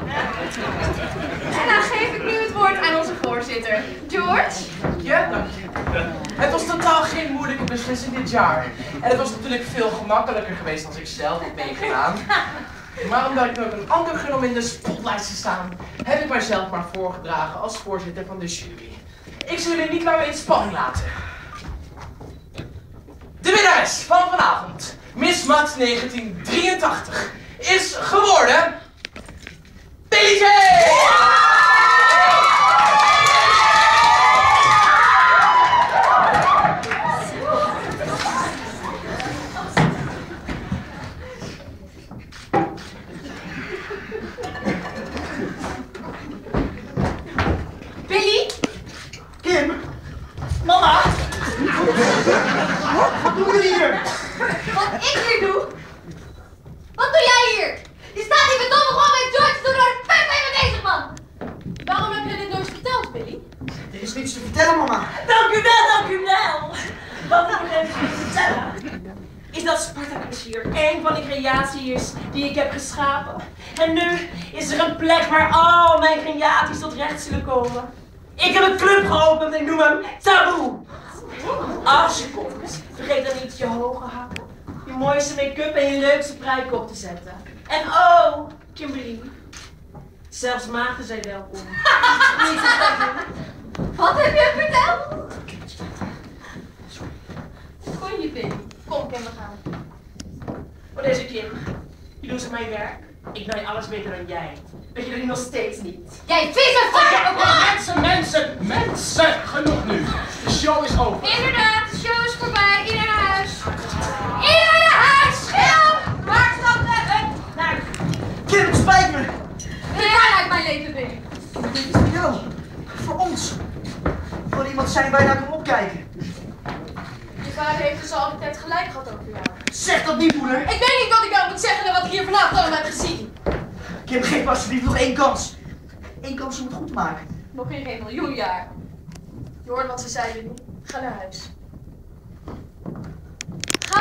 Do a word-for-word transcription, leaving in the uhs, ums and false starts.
En dan geef ik nu het woord aan onze voorzitter, George. Ja, dank je. Het was totaal geen moeilijke beslissing dit jaar. En het was natuurlijk veel gemakkelijker geweest als ik zelf had meegedaan. Maar omdat ik nog een ander genomen in de spotlight te staan, heb ik mijzelf maar voorgedragen als voorzitter van de jury. Ik zal jullie niet langer in spanning laten. De winnares van vanavond, Miss Mat negentien drieëntachtig, is geworden... Billy J! Billy? Kim? Mama? Wat doen jullie hier? Wat ik hier doe? Wat doe jij hier? Je staat hier verdomme gewoon met George te doen door de pep mee bezig, man! Waarom heb je dit nooit verteld, Billy? Er is niets te vertellen, mama. Dank u wel, dank u wel. Wat ik nog even wil vertellen, is dat Spartacus hier een van de creaties is die ik heb geschapen. En nu is er een plek waar al mijn creaties tot recht zullen komen. Ik heb een club geopend en ik noem hem Taboe. Als je komt, vergeet dan niet je hoge hakken, je mooiste make-up en je leukste pruik op te zetten. En oh, Kimberly, zelfs maagden zijn welkom. Niet te zeggen. Wat heb je verteld? Kon je, Billy? Kom, Kim, we gaan. Voor deze Kim, je doet ze mijn werk. Ik nou je alles beter dan jij. Weet je dat nog steeds niet? Jij vieze varken! Mensen, mensen, mensen! Genoeg nu. De show is over. Inderdaad, de show is voorbij. Iedereen naar huis. Iedereen naar huis! Schil! Waar staat het? Nou, Kim, het spijt me. wil jij uit mijn leven, Billy? Dit is voor jou. Voor ons. Voor iemand zijn wij naar kan opkijken. Je vader heeft dus al die tijd gelijk gehad over jou. Zeg dat niet, moeder. Ik weet niet wat ik jou moet zeggen en wat ik hier vanavond allemaal heb gezien. Kim, geef me alsjeblieft nog één kans. Eén kans om het goed te maken. Nog in geen miljoen jaar. Je hoort wat ze zeiden nu. Ga naar huis.